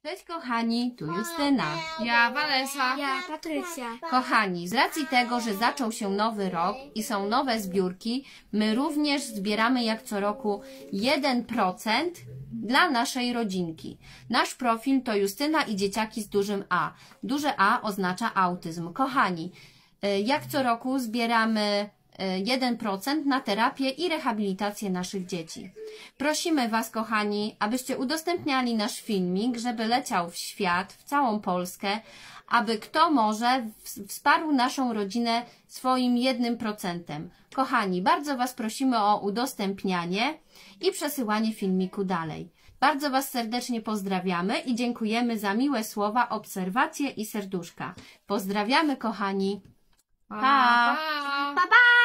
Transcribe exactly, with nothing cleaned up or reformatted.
Cześć kochani, tu Justyna. Ja Vanessa. Ja Patrycja. Kochani, z racji tego, że zaczął się nowy rok i są nowe zbiórki, my również zbieramy jak co roku jeden procent dla naszej rodzinki. Nasz profil to Justyna i dzieciaki z dużym A. Duże A oznacza autyzm. Kochani, jak co roku zbieramy jeden procent na terapię i rehabilitację naszych dzieci. Prosimy Was, kochani, abyście udostępniali nasz filmik, żeby leciał w świat, w całą Polskę, aby kto może wsparł naszą rodzinę swoim jednym procentem. Kochani, bardzo Was prosimy o udostępnianie i przesyłanie filmiku dalej. Bardzo Was serdecznie pozdrawiamy i dziękujemy za miłe słowa, obserwacje i serduszka. Pozdrawiamy, kochani. Pa! Pa! Pa, pa!